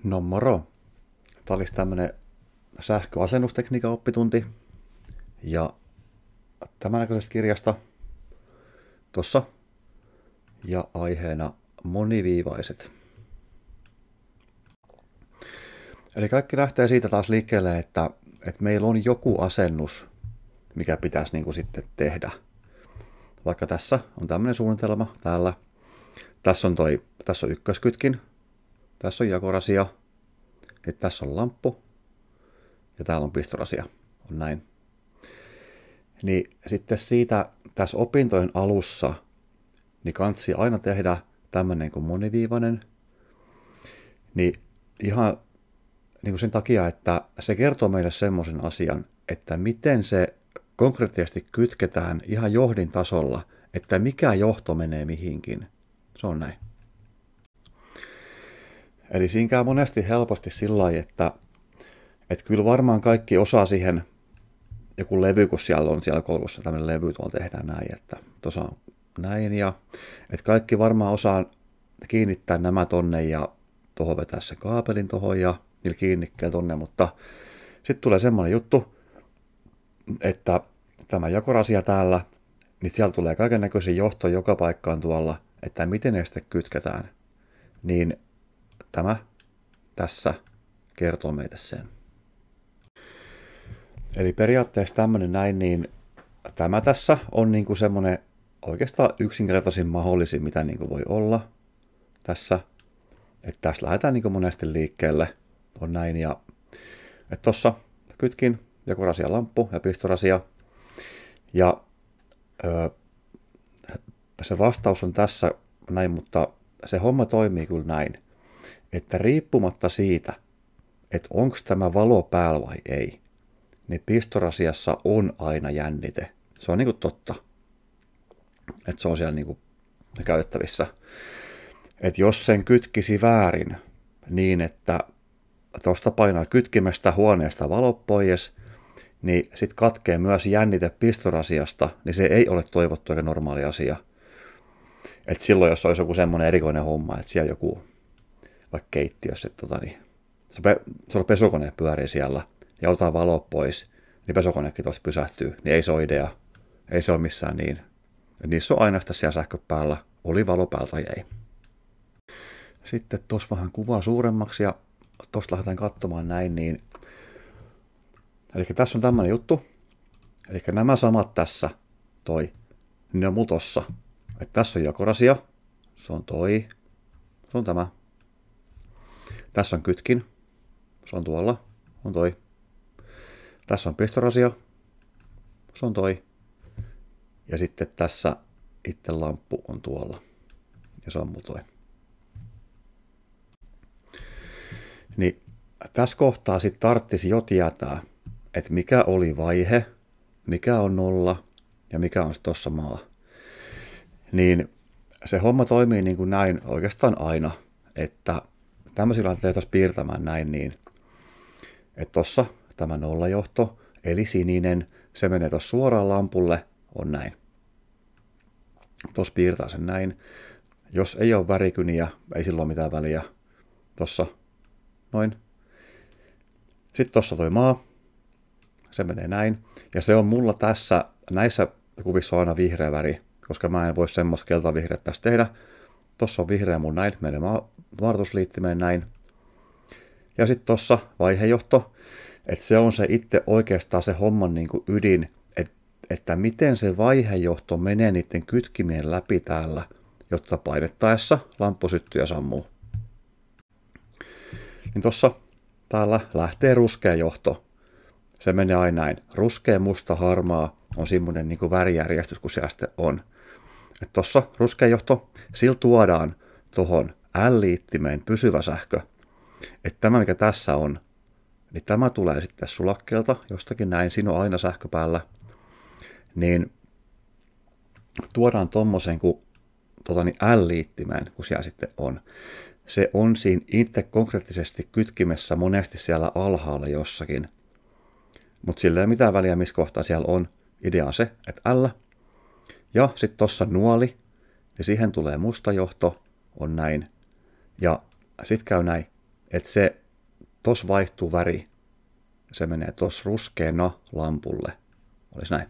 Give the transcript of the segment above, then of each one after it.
No moro. Tämä olisi tämmöinen sähköasennustekniikan oppitunti. Ja tämän näköisestä kirjasta tuossa. Ja aiheena moniviivaiset. Eli kaikki lähtee siitä taas liikkeelle, että meillä on joku asennus, mikä pitäisi niin kuin sitten tehdä. Vaikka tässä on tämmöinen suunnitelma täällä. Tässä on ykköskytkin. Tässä on jakorasia. Sitten tässä on lamppu. Ja täällä on pistorasia. On näin. Niin sitten siitä tässä opintojen alussa niin kansi aina tehdä tämmöinen kuin moniviivainen. Niin ihan niin kuin sen takia, että se kertoo meille semmoisen asian, että miten se konkreettisesti kytketään ihan johdin tasolla, että mikä johto menee mihinkin. Se on näin. Eli siinä käy monesti helposti sillä lailla, että kyllä varmaan kaikki osaa siihen joku levy, kun siellä on siellä koulussa tämmöinen levy, tuolla tehdään näin, että tuossa on näin, ja että kaikki varmaan osaa kiinnittää nämä tonne ja tuohon vetää se kaapelin tuohon ja niillä kiinnikkeellä tonne, mutta sitten tulee semmoinen juttu, että tämä jakorasia täällä, niin siellä tulee kaiken näköisiä johtoja joka paikkaan tuolla, että miten ne sitten kytketään, niin tämä tässä kertoo meille sen. Eli periaatteessa tämmöinen näin, niin tämä tässä on niin kuin semmoinen oikeastaan yksinkertaisin mahdollisin, mitä niin kuin voi olla tässä. Että tässä lähdetään niin kuin monesti liikkeelle, on näin, ja että tossa kytkin, jakorasia, lamppu ja pistorasia, ja se vastaus on tässä näin, mutta se homma toimii kyllä näin, että riippumatta siitä, että onko tämä valo päällä vai ei, niin pistorasiassa on aina jännite. Se on niin kuin totta, että se on siellä niin kuin käytettävissä. Että jos sen kytkisi väärin niin, että tuosta painaa kytkimestä huoneesta valo pois, niin sitten katkee myös jännite pistorasiasta, niin se ei ole toivottu eikä normaali asia. Että silloin, jos olisi joku semmoinen erikoinen homma, että siellä joku, vaikka keittiössä, niin se on pesukone pyörii siellä ja otetaan valo pois, niin pesukonekin tuosta pysähtyy, niin ei se ole idea. Ei se ole missään niin. Ja niissä on aina sitä siellä sähkö päällä, oli valo päällä tai ei. Sitten tuossa vähän kuvaa suuremmaksi ja tuosta lähdetään katsomaan näin, niin eli tässä on tämmöinen juttu. Eli nämä samat tässä, ne on mulla tossa. Että tässä on jakorasia, se on se on tämä. Tässä on kytkin, se on tuolla, on toi. Tässä on pistorasia, se on toi. Ja sitten tässä itse lamppu on tuolla, ja se on mulla toi. Niin tässä kohtaa sitten tarvitsisi jo tietää, että mikä oli vaihe, mikä on nolla ja mikä on tuossa maa. Niin se homma toimii niin kuin näin oikeastaan aina, että tämmöisillä lähdetään piirtämään näin niin, että tuossa tämä nollajohto, eli sininen, se menee tuossa suoraan lampulle, on näin. Tuossa piirtää sen näin. Jos ei ole värikyniä, ei sillä ole mitään väliä. Tuossa noin. Sitten tuossa toi maa. Se menee näin. Ja se on mulla tässä, näissä kuvissa on aina vihreä väri, koska mä en voi semmoista keltavihreä tässä tehdä. Tuossa on vihreä mun näin, menee varoitusliittimeen näin. Ja sitten tuossa vaihejohto, että se on se itse oikeastaan se homman niin kuin ydin, että miten se vaihejohto menee niiden kytkimien läpi täällä, jotta painettaessa lamppu syttyy ja sammuu. Niin tuossa täällä lähtee ruskea johto. Se menee aina näin. Ruskea, musta, harmaa on semmoinen niin kuin värijärjestys, kun se sitten on. Että tuossa ruskea johto, sillä tuodaan tuohon L-liittimeen pysyvä sähkö. Että tämä, mikä tässä on, niin tämä tulee sitten sulakkeelta jostakin näin. Siinä on aina sähkö päällä. Niin tuodaan tommosen kuin L-liittimeen, kun siellä sitten on. Se on siinä itse konkreettisesti kytkimessä monesti siellä alhaalla jossakin. Mutta sillä ei ole mitään väliä, missä kohtaa siellä on. Idea on se, että L. Ja sitten tuossa nuoli, niin siihen tulee musta johto, on näin. Ja sitten käy näin. että se tos vaihtuu väri. Se menee tos ruskeana lampulle. Olisi näin.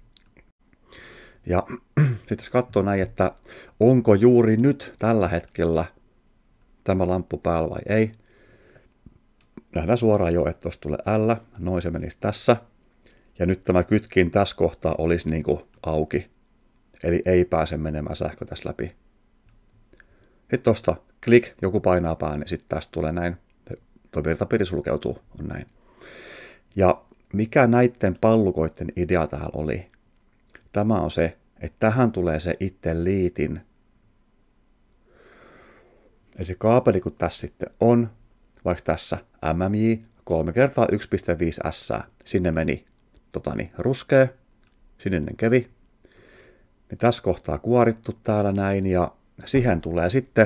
Ja sitten katsoo näin, että onko juuri nyt tällä hetkellä tämä lamppu päällä vai ei. Nähdään suoraan jo, että tuossa tulee L, noin se menisi tässä. Ja nyt tämä kytkin tässä kohtaa olisi niin kuin auki. Eli ei pääse menemään sähkö tässä läpi. Sitten tuosta klik, joku painaa päälle, niin sitten tästä tulee näin. Tuo virtapiiri sulkeutuu, on näin. Ja mikä näiden pallukoiden idea täällä oli? Tämä on se, että tähän tulee se itse liitin. Eli se kaapeli, kun tässä sitten on, vaikka tässä MMJ 3x1.5 S, sinne meni ruskea, sininen kevi. Niin tässä kohtaa kuorittu täällä näin, ja siihen tulee sitten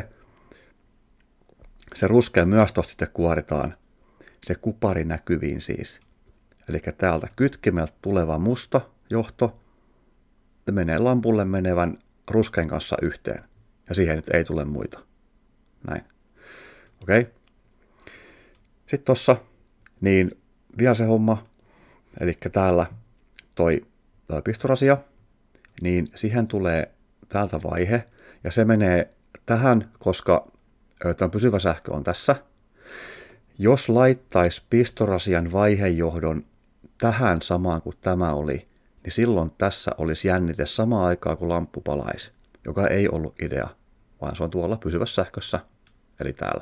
se ruskea myös tosta sitten kuoritaan. Se kupari näkyviin siis. Eli täältä kytkimeltä tuleva musta johto menee lampulle menevän ruskean kanssa yhteen. Ja siihen nyt ei tule muita. Näin. Okei. Sitten tossa, niin vielä se homma. Eli täällä toi pistorasia, niin siihen tulee täältä vaihe. Ja se menee tähän, koska tämä pysyvä sähkö on tässä. Jos laittaisi pistorasian vaihejohdon tähän samaan kuin tämä oli, niin silloin tässä olisi jännite samaan aikaan kuin lamppu palaisi, joka ei ollut idea, vaan se on tuolla pysyvässä sähkössä, eli täällä.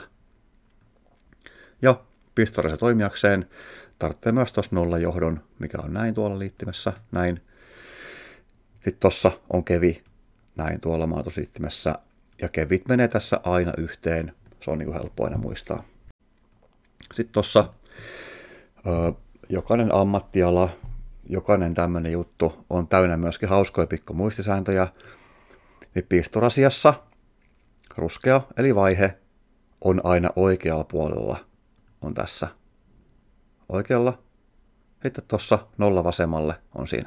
Ja pistorasia toimijakseen tarvitsee myös tuossa nollajohdon, mikä on näin tuolla liittimessä, näin. Sitten tuossa on kevi, näin tuolla maatusliittimessä, ja kevit menee tässä aina yhteen, se on niin kuin helppo aina muistaa. Sitten tuossa jokainen ammattiala, jokainen tämmöinen juttu on täynnä myöskin hauskoja pikku muistisääntöjä. Niin pistorasiassa ruskea eli vaihe on aina oikealla puolella, on tässä oikealla. Sitten tuossa nolla vasemmalle on siinä.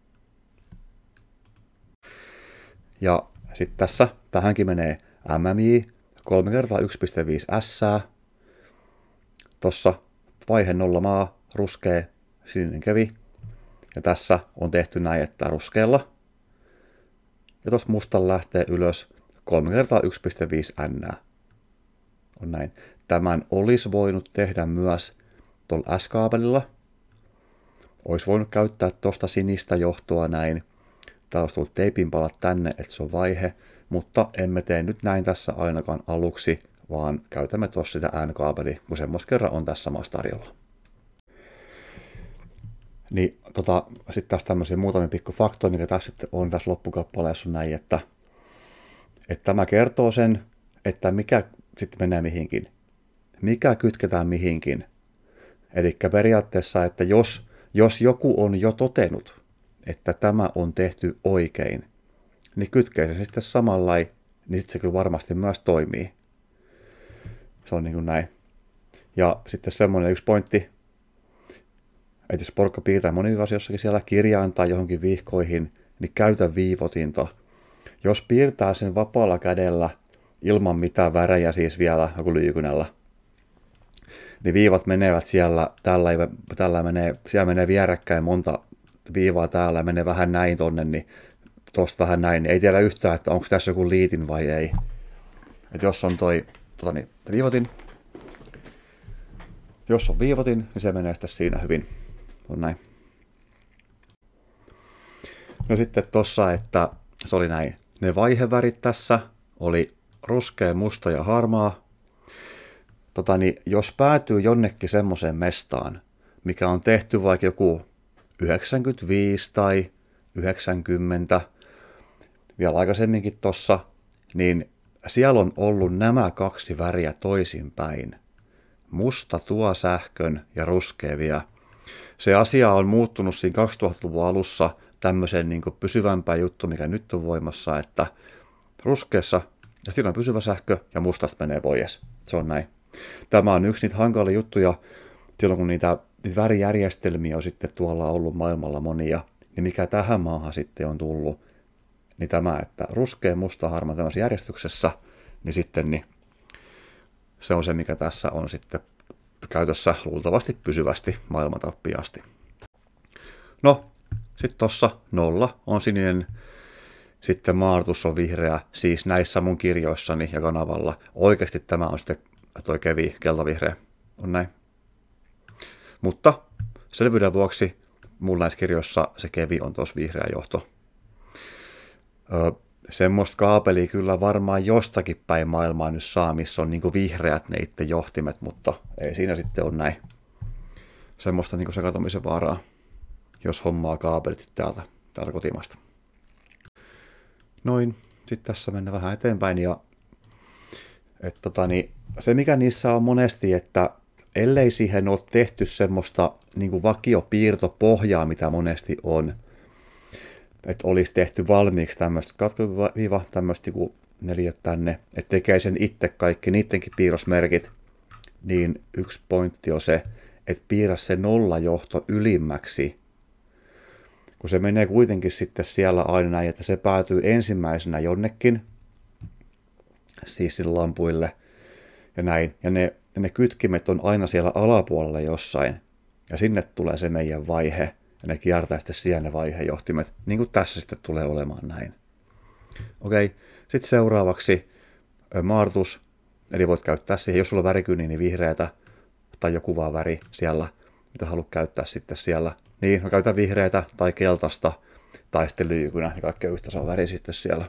Ja sitten tässä, tähänkin menee MMJ 3x1.5 S. Tuossa vaihe 0 maa, ruskea, sininen kevi. Ja tässä on tehty näin, että ruskealla. Ja tuosta mustan lähtee ylös 3x1.5 N. On näin. Tämän olisi voinut tehdä myös tuolla S-kaapelilla. Olisi voinut käyttää tuosta sinistä johtoa näin. Täällä olisi tullut teipinpalat tänne, että se on vaihe. Mutta emme tee nyt näin tässä ainakaan aluksi, vaan käytämme tuossa sitä N-kaapeli, kun semmoista kerran on tässä maassa tarjolla. Niin sitten taas tämmöisiä muutamia pikku faktoja, mikä tässä sitten on tässä loppukappaleessa on näin, että tämä kertoo sen, että mikä sitten menee mihinkin. Mikä kytketään mihinkin. Eli periaatteessa, että jos joku on jo totenut, että tämä on tehty oikein, niin kytkee se sitten samanlain, niin sitten se kyllä varmasti myös toimii. Se on niin kuin näin. Ja sitten semmoinen yksi pointti, että jos porukka piirtää moniviivaisia jossakin siellä kirjaan tai johonkin vihkoihin, niin käytä viivotinta. Jos piirtää sen vapaalla kädellä ilman mitään värejä, siis vielä joku lyijykynällä, niin viivat menevät siellä, siellä menee vierekkäin monta viivaa täällä ja menee vähän näin tonne, niin tosta vähän näin, niin ei tiedä yhtään, että onko tässä joku liitin vai ei. Että jos on viivotin, jos on viivotin, niin se menee sitten siinä hyvin. On näin. No sitten tossa, että se oli näin. Ne vaihevärit tässä oli ruskea, musta ja harmaa. Jos päätyy jonnekin semmoiseen mestaan, mikä on tehty vaikka joku 95 tai 90, vielä aikaisemminkin tossa, niin siellä on ollut nämä kaksi väriä toisinpäin. Musta tuo sähkön ja ruskea vie. Se asia on muuttunut siinä 2000-luvun alussa tämmöiseen niin kuin pysyvämpään juttu, mikä nyt on voimassa, että ruskeassa ja siinä on pysyvä sähkö ja mustasta menee pois. Se on näin. Tämä on yksi niitä hankalia juttuja, silloin kun niitä värijärjestelmiä on sitten tuolla ollut maailmalla monia, niin mikä tähän maahan sitten on tullut, niin tämä, että ruskea, musta, harmaa tämmöisessä järjestyksessä, niin sitten niin Se on se, mikä tässä on sitten käytössä luultavasti pysyvästi maailmantappiin asti. No, sitten tuossa 0 on sininen, sitten Martus on vihreä, siis näissä mun kirjoissani ja kanavalla. Oikeasti tämä on sitten toi kevi, keltavihreä, on näin. Mutta selvyyden vuoksi mulla näissä kirjoissa se kevi on tuossa vihreä johto. Semmoista kaapelia kyllä varmaan jostakin päin maailmaa nyt saa, missä on niinku vihreät ne itse johtimet, mutta ei siinä sitten ole näin. Semmoista niinku sekaantumisen vaaraa, jos hommaa kaapelit täältä kotimaasta. Noin, sitten tässä mennään vähän eteenpäin. Ja, se mikä niissä on monesti, että ellei siihen ole tehty semmoista niinku vakiopiirtopohjaa, mitä monesti on, että olisi tehty valmiiksi tämmöistä katkoviiva, tämmöistä neliöt tänne, että tekee sen itse kaikki, niidenkin piirrosmerkit, niin yksi pointti on se, että piirrä se nollajohto ylimmäksi, kun se menee kuitenkin sitten siellä aina näin, että se päätyy ensimmäisenä jonnekin, siis sille lampuille ja näin, ja ne kytkimet on aina siellä alapuolella jossain, ja sinne tulee se meidän vaihe, ja ne kiertää sitten siellä ne vaihejohtimet, niin kuin tässä sitten tulee olemaan näin. Okei, sitten seuraavaksi Martus, eli voit käyttää siihen, jos sulla on värikynni, niin vihreätä, tai joku vaan väri siellä, mitä haluat käyttää sitten siellä. Niin, mä käytän vihreätä tai keltaista, tai sitten lyijykynä, niin kaikkea yhtä saa väri sitten siellä.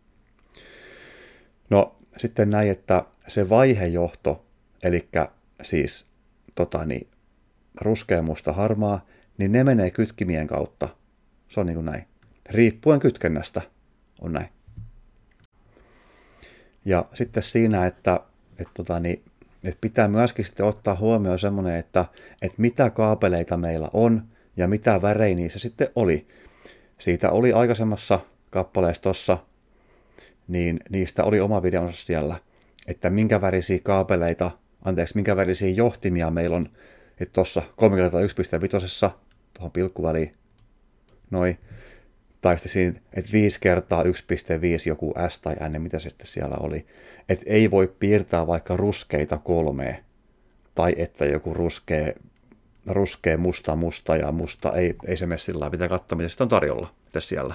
No, sitten näin, että se vaihejohto, eli siis ruskea, musta, harmaa, niin ne menee kytkimien kautta. Se on niin kuin näin. Riippuen kytkennästä on näin. Ja sitten siinä, että pitää myöskin sitten ottaa huomioon semmoinen, että mitä kaapeleita meillä on ja mitä värejä niissä sitten oli. Siitä oli aikaisemmassa kappaleessa tossa, niin niistä oli oma videonsa siellä, että minkä värisiä kaapeleita, minkä värisiä johtimia meillä on, että tuossa 3x1.5 tuohon pilkkuväliin, noin, tai sitten siinä, että 5x1.5 joku S tai N, mitä se sitten siellä oli. Että ei voi piirtää vaikka ruskeita 3, tai että joku ruskea musta ja musta, ei se mene sillä lailla, pitää katsoa, mitä sitten on tarjolla siellä.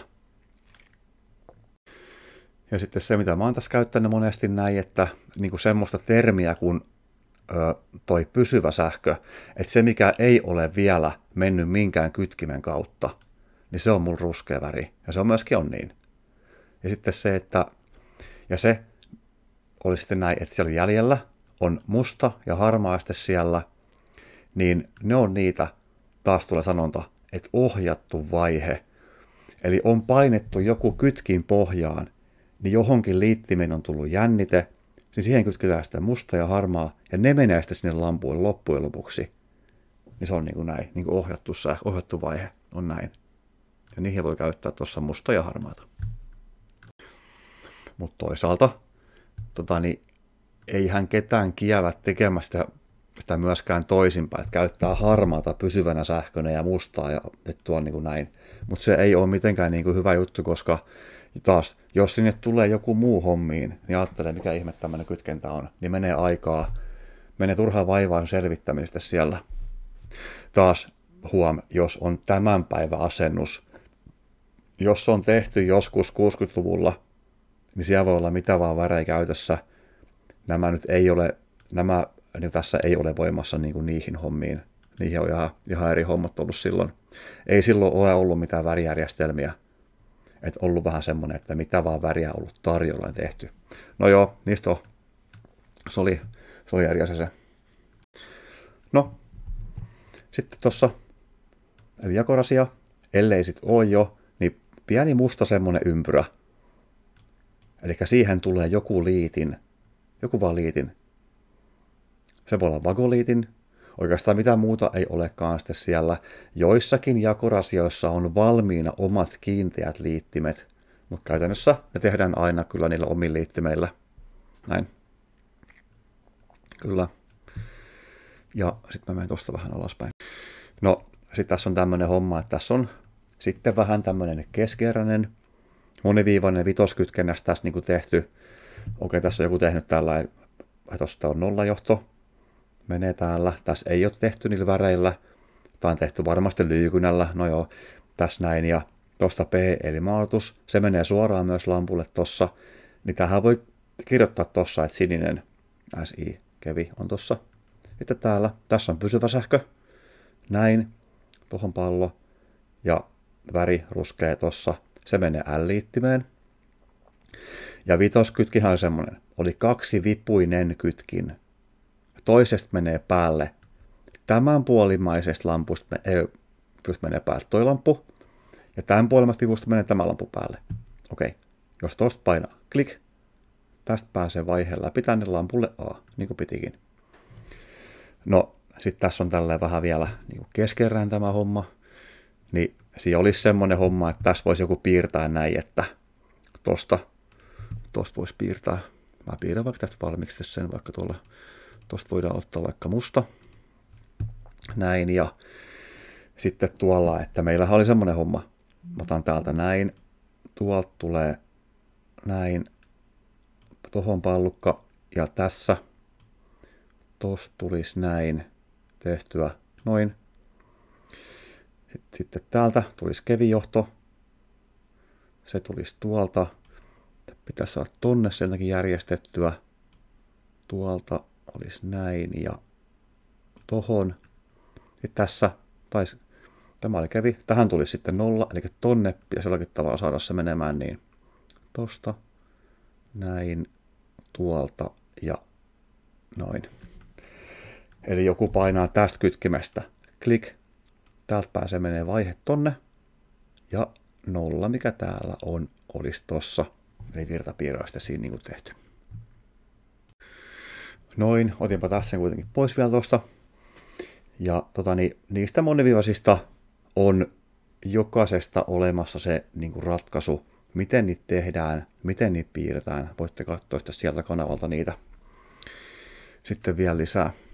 Ja sitten se, mitä mä oon tässä käyttänyt monesti näin, että niinku semmoista termiä kuin toi pysyvä sähkö, että se mikä ei ole vielä mennyt minkään kytkimen kautta, niin se on mun ruskea väri. Ja se on myöskin on niin. Ja sitten se, että ja se oli sitten näin, että siellä jäljellä on musta ja harmaa sitten siellä, niin ne on niitä, taas tulee sanonta, että ohjattu vaihe. Eli on painettu joku kytkin pohjaan, niin johonkin liittimeen on tullut jännite, niin siihen kytketään sitä musta ja harmaa, ja ne menee sitten sinne lampuille loppujen lopuksi. Niin se on niin kuin näin, niin kuin ohjattu vaihe on näin. Ja niihin voi käyttää tuossa musta ja harmaata. Mutta toisaalta, eihän ketään kiellä tekemästä sitä myöskään toisinpäin, että käyttää harmaata pysyvänä sähkönä ja mustaa ja tuo niin kuin näin. Mutta se ei ole mitenkään niin kuin hyvä juttu, koska taas, jos sinne tulee joku muu hommiin, niin ajattelee, mikä ihme tämmöinen kytkentä on, niin menee aikaa, menee turhaan vaivaa selvittämistä siellä. Taas jos on tämän päivän asennus, jos on tehty joskus 60-luvulla, niin siellä voi olla mitä vaan värejä käytössä. Nämä tässä ei ole voimassa niin kuin niihin hommiin. Niihin on ihan eri hommat ollut silloin. Ei silloin ole ollut mitään värijärjestelmiä. Että ollut vähän semmoinen, että mitä vaan väriä on ollut tarjolla ja tehty. No joo, niistä on. Se oli eri asia se. No, sitten tuossa, eli jakorasia, ellei sit ole jo, niin pieni musta semmoinen ympyrä. Eli siihen tulee joku vaan liitin. Se voi olla vagoliitin. Oikeastaan mitään muuta ei olekaan sitten siellä. Joissakin jakorasioissa on valmiina omat kiinteät liittimet, mutta käytännössä ne tehdään aina kyllä niillä omilla liittimeillä. Näin. Kyllä. Ja sitten mä menen tuosta vähän alaspäin. No, sitten tässä on tämmöinen homma, että tässä on sitten vähän tämmöinen keskeeräinen, moniviivainen vitoskytkennässä tässä niin kuin tehty. Okei, tässä on joku tehnyt tällä tuosta on nollajohto, menee täällä. Tässä ei ole tehty niillä väreillä. Tämä on tehty varmasti lyykynällä, no joo, tässä näin. Ja tuosta P eli maadotus, se menee suoraan myös lampulle tossa. Niin tähän voi kirjoittaa tossa, että sininen SI kevi on tossa. Sitten täällä, tässä on pysyvä sähkö, näin, tuohon pallo. Ja väri ruskea tossa, se menee L-liittimeen. Ja vitoskytkinhän on semmonen, oli 2-vipuinen kytkin. Toisesta menee päälle tämän puolimaisesta lampusta menee päälle toi lampu, ja tämän puolimmaisesta vivusta menee tämä lampu päälle. Okei, jos tosta painaa klik, tästä pääsee vaiheen läpi tänne lampulle A, niin kuin pitikin. No, sitten tässä on tälleen vähän vielä niin keskerään tämä homma, niin siinä olisi semmoinen homma, että tässä voisi joku piirtää näin, että tosta voisi piirtää. Mä piirrän vaikka tästä valmiiksi sen, vaikka tosta voidaan ottaa vaikka musta. Näin, ja sitten tuolla, että meillähän oli semmoinen homma. Mä otan täältä näin, tuolta tulee näin, tohon pallukka, ja tässä, tosta tulisi näin tehtyä, noin. Sitten täältä tulisi kevijohto, se tulisi tuolta, pitäisi saada tonne sieltäkin järjestettyä, tuolta olisi näin, ja tohon. Sitten tässä taisi, tämä oli kevi, tähän tuli sitten 0, eli tonne pitäisi jollakin tavalla saada se menemään niin tosta, näin, tuolta ja noin. Eli joku painaa tästä kytkimestä, klik, täältä pääsee menee vaihe tonne, ja 0, mikä täällä on, olisi tossa, eli virtapiirroista siinä niin kuin tehty. Noin, otinpa tässä sen kuitenkin pois vielä tosta. Ja niistä moniviivaisista on jokaisesta olemassa se niin kuin ratkaisu, miten niitä tehdään, miten niitä piirretään. Voitte katsoa sieltä kanavalta niitä sitten vielä lisää.